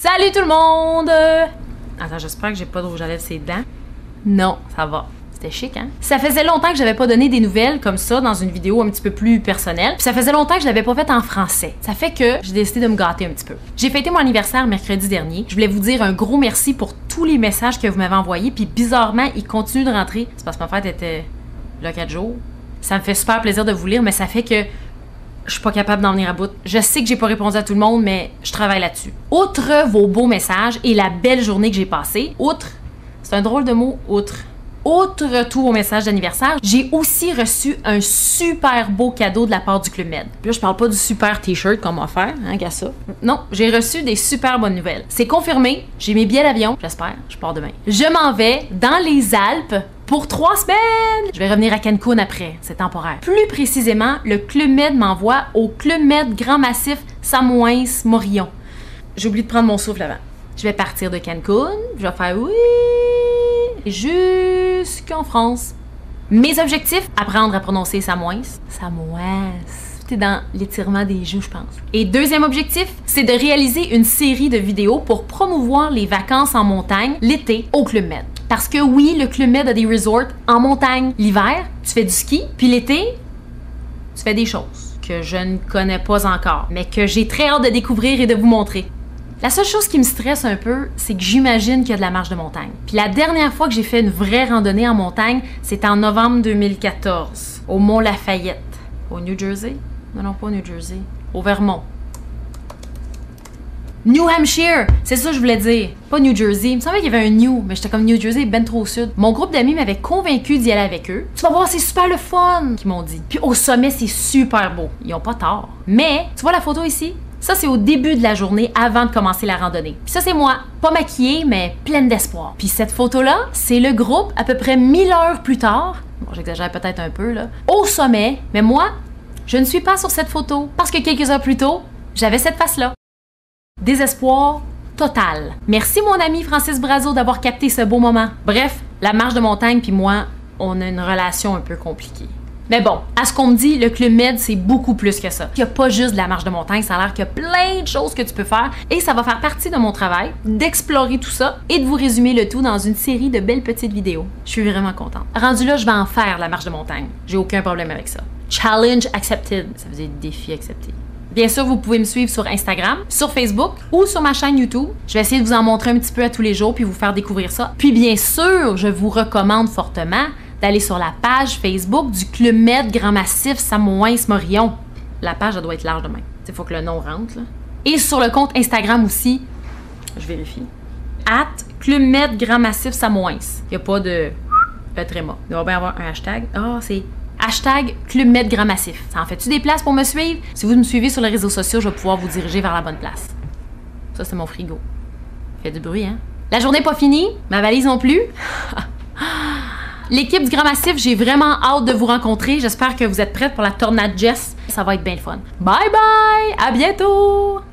Salut tout le monde! Attends, j'espère que j'ai pas de rouge à lèvres ses dents. Non, ça va. C'était chic, hein? Ça faisait longtemps que j'avais pas donné des nouvelles comme ça dans une vidéo un petit peu plus personnelle. Puis ça faisait longtemps que je l'avais pas fait en français. Ça fait que j'ai décidé de me gâter un petit peu. J'ai fêté mon anniversaire mercredi dernier. Je voulais vous dire un gros merci pour tous les messages que vous m'avez envoyés. Puis bizarrement, ils continuent de rentrer. C'est parce que ma fête était là 4 jours. Ça me fait super plaisir de vous lire, mais ça fait que je suis pas capable d'en venir à bout. Je sais que j'ai pas répondu à tout le monde, mais je travaille là-dessus. Outre vos beaux messages et la belle journée que j'ai passée, c'est un drôle de mot, outre tous vos messages d'anniversaire, j'ai aussi reçu un super beau cadeau de la part du Club Med. Puis là, je parle pas du super t-shirt qu'on m'a offert, hein, gars ça. Non, j'ai reçu des super bonnes nouvelles. C'est confirmé, j'ai mes billets d'avion, j'espère, je pars demain. Je m'en vais dans les Alpes pour 3 semaines! Je vais revenir à Cancun après, c'est temporaire. Plus précisément, le Club Med m'envoie au Club Med Grand Massif Samoëns-Morillon. J'ai oublié de prendre mon souffle avant. Je vais partir de Cancun, je vais faire oui jusqu'en France. Mes objectifs, apprendre à prononcer Samoëns. Samoëns. C'est dans l'étirement des joues, je pense. Et deuxième objectif, c'est de réaliser une série de vidéos pour promouvoir les vacances en montagne l'été au Club Med. Parce que oui, le Club Med a des resorts en montagne l'hiver, tu fais du ski, puis l'été, tu fais des choses que je ne connais pas encore, mais que j'ai très hâte de découvrir et de vous montrer. La seule chose qui me stresse un peu, c'est que j'imagine qu'il y a de la marche de montagne. Puis la dernière fois que j'ai fait une vraie randonnée en montagne, c'était en novembre 2014, au Mont Lafayette, au New Jersey. Non, pas au New Jersey, au Vermont. New Hampshire, c'est ça que je voulais dire, pas New Jersey. Il me semblait qu'il y avait un New, mais j'étais comme New Jersey, ben trop au sud. Mon groupe d'amis m'avait convaincu d'y aller avec eux. Tu vas voir, c'est super le fun, qu'ils m'ont dit. Puis au sommet, c'est super beau. Ils ont pas tort. Mais, tu vois la photo ici? Ça, c'est au début de la journée, avant de commencer la randonnée. Puis ça, c'est moi, pas maquillée, mais pleine d'espoir. Puis cette photo-là, c'est le groupe à peu près 1000 heures plus tard. Bon, j'exagère peut-être un peu, là. Au sommet, mais moi, je ne suis pas sur cette photo parce que quelques heures plus tôt, j'avais cette face-là. Désespoir total. Merci, mon ami Francis Brazo, d'avoir capté ce beau moment. Bref, la marche de montagne puis moi, on a une relation un peu compliquée. Mais bon, à ce qu'on me dit, le Club Med, c'est beaucoup plus que ça. Il n'y a pas juste de la marche de montagne, ça a l'air qu'il y a plein de choses que tu peux faire et ça va faire partie de mon travail, d'explorer tout ça et de vous résumer le tout dans une série de belles petites vidéos. Je suis vraiment contente. Rendu là, je vais en faire la marche de montagne. J'ai aucun problème avec ça. Challenge accepted. Ça faisait défi accepté. Bien sûr, vous pouvez me suivre sur Instagram, sur Facebook ou sur ma chaîne YouTube. Je vais essayer de vous en montrer un petit peu à tous les jours puis vous faire découvrir ça. Puis bien sûr, je vous recommande fortement d'aller sur la page Facebook du Club Med Grand Massif Samoëns-Morillon. La page, elle doit être large de même. Il faut que le nom rentre, là. Et sur le compte Instagram aussi, je vérifie, @Club Med Grand Massif Samoëns. Il n'y a pas de tréma. Il va bien avoir un hashtag. C'est #Club Med Grand Massif. Ça en fait-tu des places pour me suivre? Si vous me suivez sur les réseaux sociaux, je vais pouvoir vous diriger vers la bonne place. Ça, c'est mon frigo. Il fait du bruit, hein? La journée n'est pas finie. Ma valise non plus. L'équipe du Grand Massif, j'ai vraiment hâte de vous rencontrer. J'espère que vous êtes prêtes pour la tornade Jess. Ça va être bien le fun. Bye bye! À bientôt!